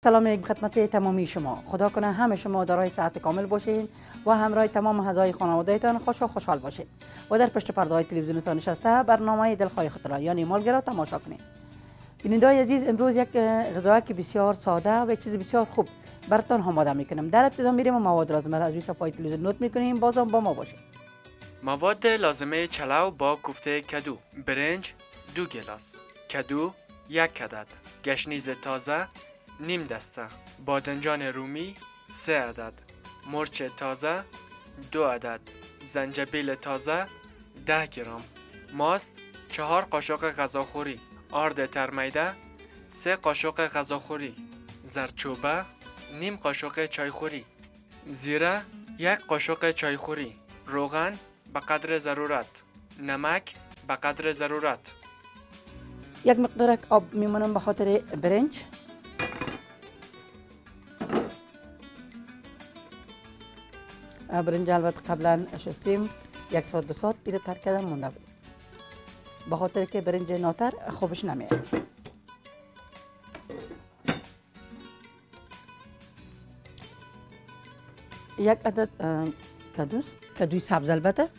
سلام علیکم خدمت تمامی شما. خدا کنه همه شما دارای صحت کامل باشین و همراه تمام اعضای خانوادهتان خوش و خوشحال باشین و در پشت پرده های تلویزیونتان نشسته برنامه دلخواه خود را یعنی مالگه را تماشا کنید. بینندگان عزیز، امروز یک غذا که بسیار ساده و یک چیز بسیار خوب براتون آماده میکنم. در ابتدا میریم و مواد لازمه را از روی صفحه تلویزیون نوت میکنیم. بازم با ما باشید. مواد لازمه چلو با کوفته کدو: برنج 2 گلاس، کدو 1 عدد، گشنیز تازه نیم دسته، بادنجان رومی 3 عدد، مرچ تازه 2 عدد، زنجبیل تازه 10 گرم، ماست 4 قاشق غذاخوری، آرد ترمیده 3 قاشق غذاخوری، زردچوبه نیم قاشق چایخوری، زیره 1 قاشق چایخوری، روغن به قدر ضرورت، نمک به قدر ضرورت. یک مقدار آب میمونم به خاطر برنج. برنج البته قبلا شستیم، 1 ساعت 2 ساعت ایره تر کردم مونده بود، به خاطر که برنج ناتر خوبش نمیاد. یک عدد کدوی سبز، البته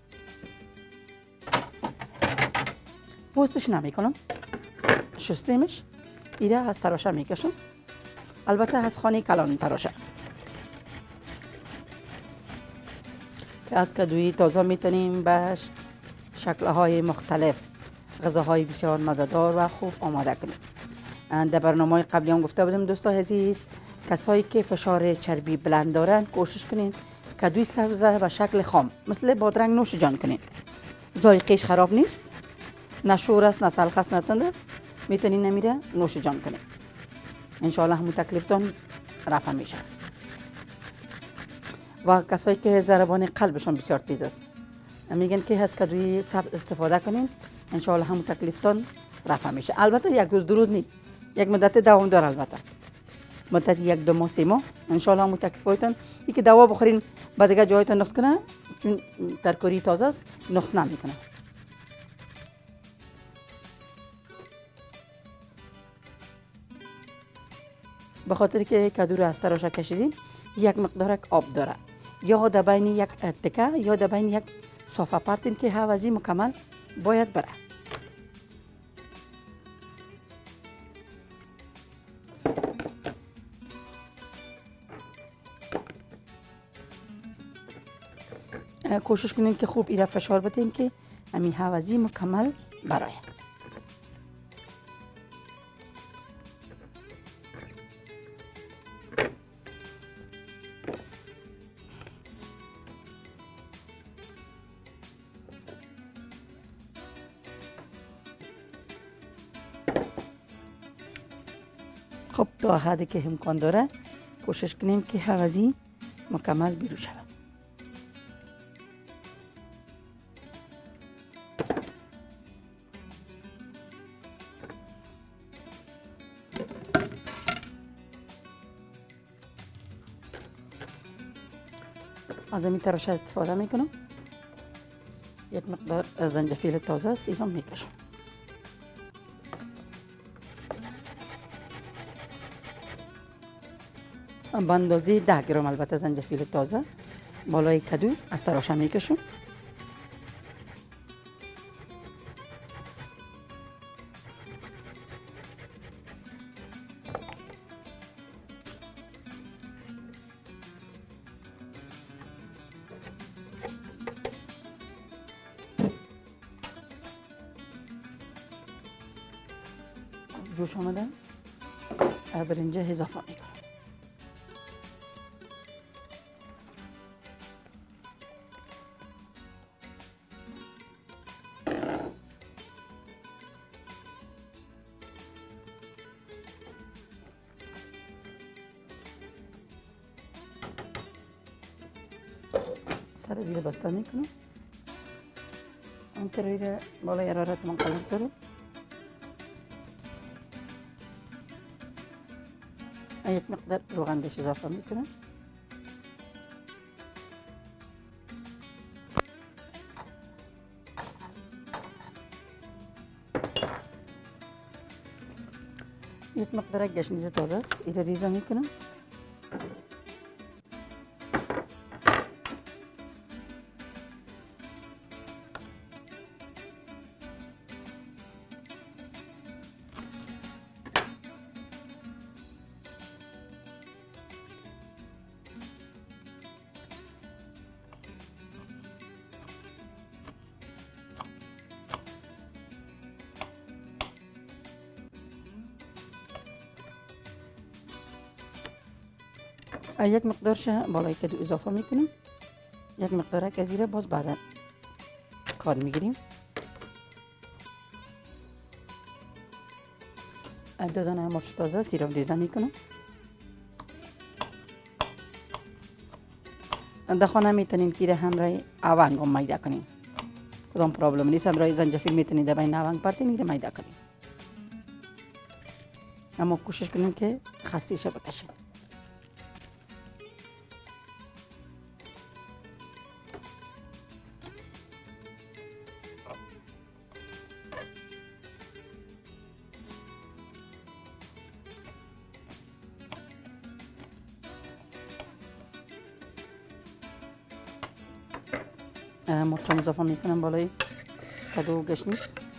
پوستش نمی کنم، شستیمش، ایره از تراشه میکشم، البته از خانه کلان تراشه. از کدوی تازه میتونیم به شکل‌های مختلف غذاهای بسیار مزه‌دار و خوب آماده کنیم. در برنامه قبلی هم گفته بودم دوستان عزیز، کسایی که فشار چربی بلند دارن کوشش کنین کدوی سبز به شکل خام مثل بادرنگ نوش جان کنین. ذائقه‌اش خراب نیست، نه شور است، نه تلخ است، نه تند است، میتونین نمیره نوش جان کنین. ان شاء الله همون تکلیفتون رفع میشه. و کسایی که ضربان قلبشون بسیار تیز است میگن که از کدوی سبز استفاده کنین، ان شاء الله همون تکلیفتون رفع میشه. البته یک روز دو روز نیست، یک مدت دوام داره، البته مدت 1 2 ماه 3 ماه ان شاء الله همون تکلیفاتون. اینکه دوا بخورین بعد دیگه جایتون نقص کنه، چون ترکاری تازه است نقص نمیکنه. به خاطر که کدو رو از تراشه کشیدیم، یک مقدار آب داره، یا در بین یک تکه یا در بین یک صافه پرتین که حوضی مکمل باید بره. کوشش کنین که خوب ایره فشار بدین که همین حوضی مکمل برای. خب تا حدی که امکان داره کوشش کنیم که حوضی مکمل بیرون شود. از این تراشه استفاده میکنم. یک مقدار زنجفیل تازه است، اینو میکشم. به اندازه 10 گرم البته زنجفیل تازه بالای کدو از تراشه میکشم. جوش آمده برنج اضافه میکنم. سر زیر بسته میکنم. اون که بالای حرارت من قلب دارم. یک مقدار روغن بهش اضافه میکنم. یک مقدار گشنیز تازه است، این ریزه میکنم. یک مقدارش بالای کدو اضافه میکنیم. یک مقدار که زیره باز بعدا کار میگیریم. دو دانه مرچ تازه سیرم ریزه میکنم. در خانه میتونیم تیر همراه آونگ هم میده کنیم، کدام پرابلم نیست. همراه زنجفیل میتونید بین آونگ پرتین میره میده کنیم، اما کوشش کنیم که خستیش بکشیم. مرچم اضافه میکنم بالای کدو و گشنیز.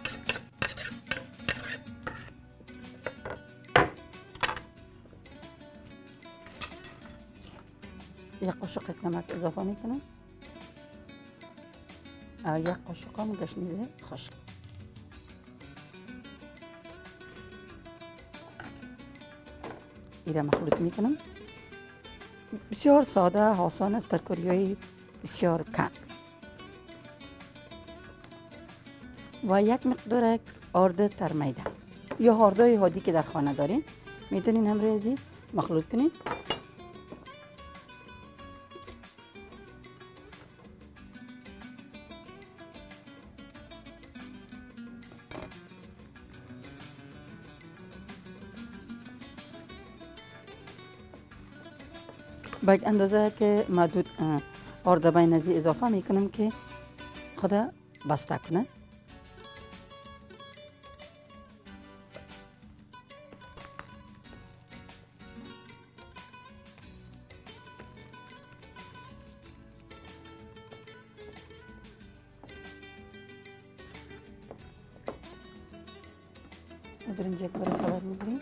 یک قاشق نمک اضافه میکنم. یک قاشق هم گشنیز خشک. ایره مخلوط میکنم. بسیار ساده، آسان است، ترکاری‌های بسیار کم. و یک مقدار آرد ترمیده یا آردای هادی که در خانه دارین میتونین همراه ازی مخلوط کنین. با یک اندازه که محدود آرد بین ازی اضافه میکنم که خدا بسته کنه. برنج یک بار خبر میگیریم.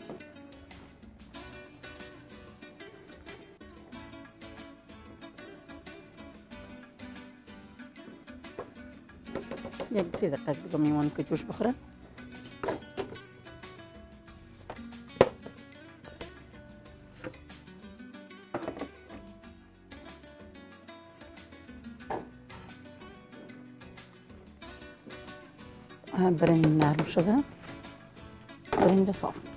یک 3 دقیقه دیگه میمونه که جوش بخوره. برنج نرم شده. برنج صاف میکنم.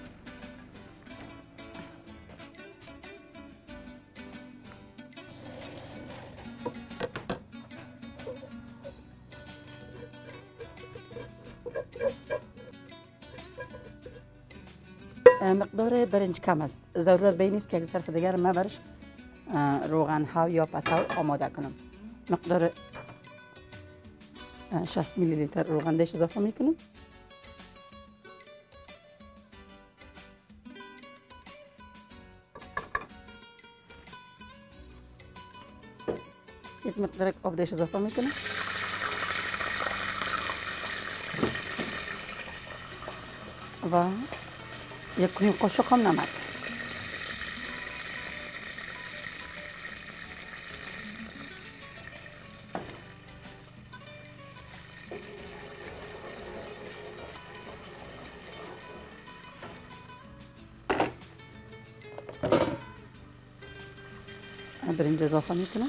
مقدار برنج کم است، ضرورت به این نیست که یک ظرف دیگر من برش روغن ها یا پسو آماده کنم. مقدار 60 میلی لیتر روغن دیش اضافه میکنم. یک مقدار آب دیش اضافه میکنم. و یک نیم قاشق هم نمک. برنج اضافه میکنم.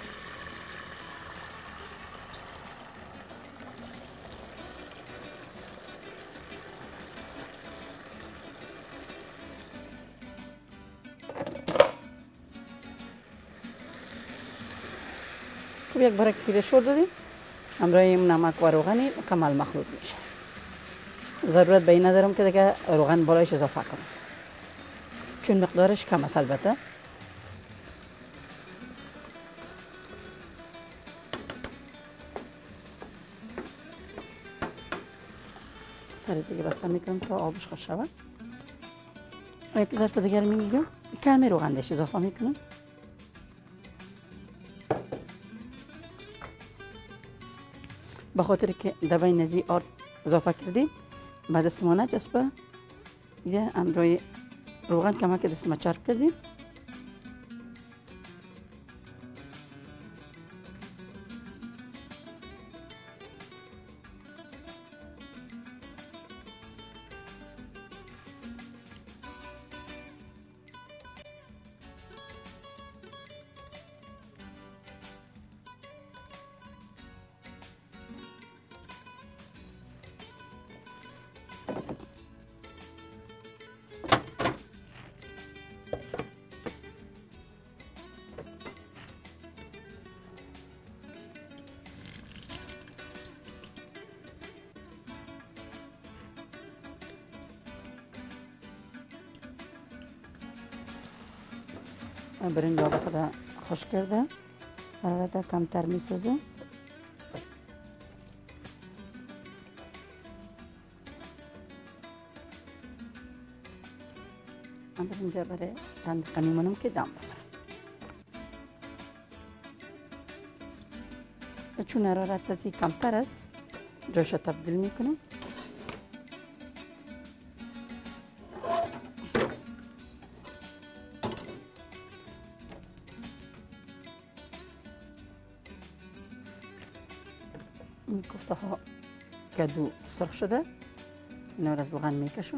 خب یک بار که شور دادیم همراه این نمک و روغنی کامل مخلوط میشه. ضرورت به این ندارم که دیگه روغن بالایش اضافه کنم چون مقدارش کم است. البته سر دیگه بسته میکنم تا آبش خوش شود. یک ظرف دیگر میگیرم کمی روغندش اضافه میکنم. به خاطر که در بین نزی آرد اضافه کردیم بعد دست ما نچسبه، یه امروی روغن کمک دست ما چرب کردیم. برنج آب خود خوش کرده، حرارت کمتر می سازه. برنج برای چند دقیقه میمونم که دم بخوره. چون حرارت ازی کمتر است جاش تبدیل میکنم. این کوفته ها کدو سرخ شده، اینا را از روغن میکشم.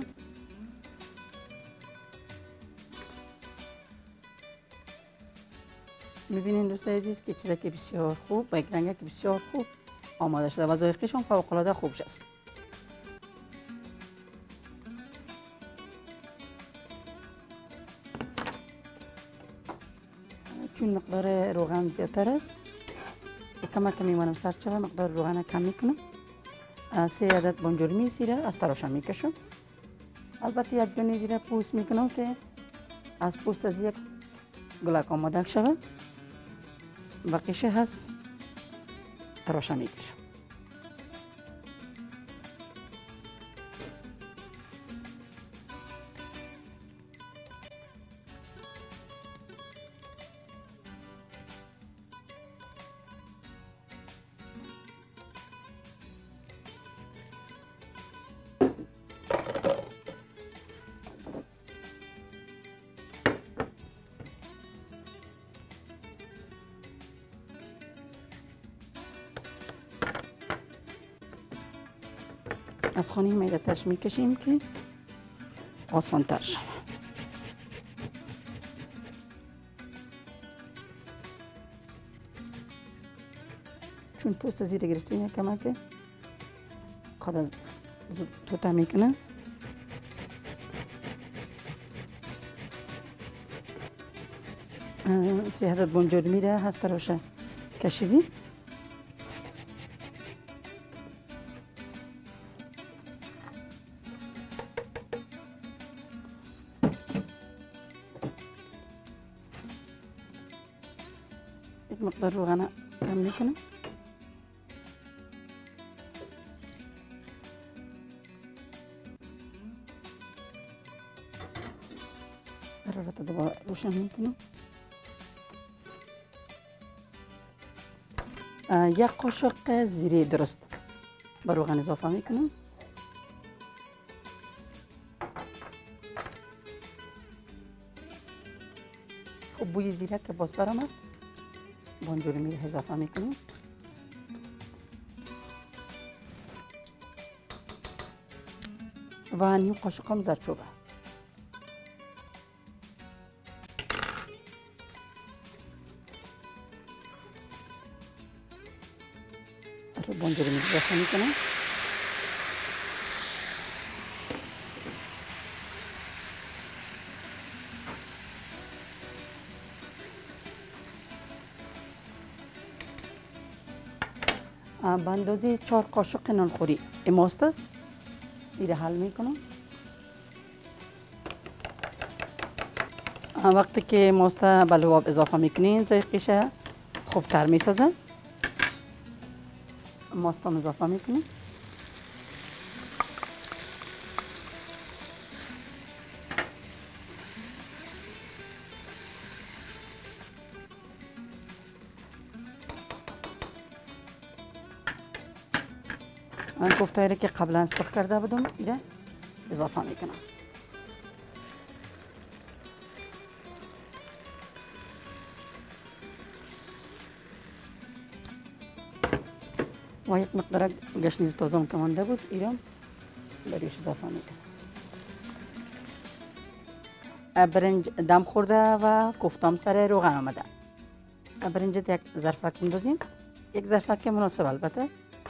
میبینین دوستای عزیز که چیزی که بسیار خوب با یک رنگی که بسیار خوب آماده شده و ذائقه‌ش هم فوق العاده خوب است. چون مقدار روغن زیادتر است کمک میمانم سرد شوه، مقدار روغن کم میکنم. 3 عدد بنجل زیره از تراش میکشم. البته یک دونه زیره پوست میکنم که از پوست از یک گلک آماده شوه. بقیشه هست تراش میکشم. از خانه میدتش میکشیم که آسان تر شود. چون پوست زیر گرفتیم کمک خود از زود توته میکنه. سه عدد بنجل میره هست تراشه کشیدیم. یک مقدار روغن کم میکنم. حرارت دوباره روشن میکنم. یک قاشق زیره درست به روغن اضافه میکنم. خب بوی زیره که باز برآمد بنجل میره اضافه میکنم. و نیم قاشق هم زردچوبه. رو بنجل میره اضافه میکنم. به اندازه 4 قاشق نانخوری ماست است. این حل میکنم. وقتی که ماست به لعاب اضافه میکنین ذائقه‌اش خوبتر میسازه. ماست هم اضافه میکنیم. من کوفته را که قبلا سرخ کرده بودم اینجا اضافه میکنم. و یک مقدار گشنیز تازه هم که مانده بود اینجا بریش اضافه میکنم. برنج دم خورده و کوفتم سر روغن آمده. برنج یک ظرفک میندازیم، یک ظرفک مناسب البته.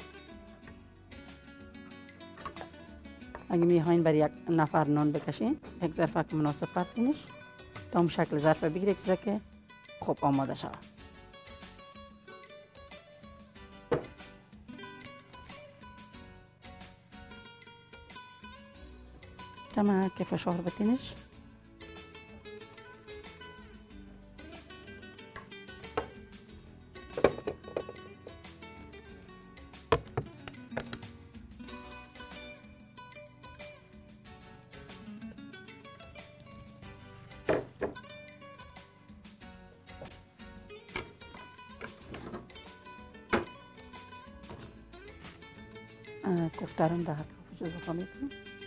اگه میخواین برای یک نفر نان بکشین یک ظرفک مناسب پرتینش تا هم شکل ظرف بگیره که خوب آماده شود. کما که فشار بتینش. کوفته رو در حقیقت اضافه میکنم.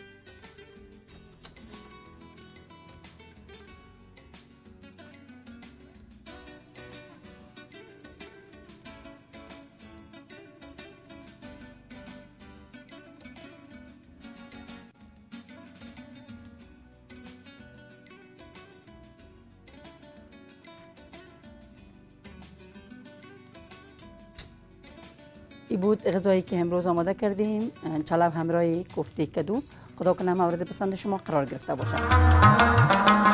این بود غذایی که امروز آماده کردیم، چلو همراه کوفته کدو. خدا کنه مورد پسند شما قرار گرفته باشد.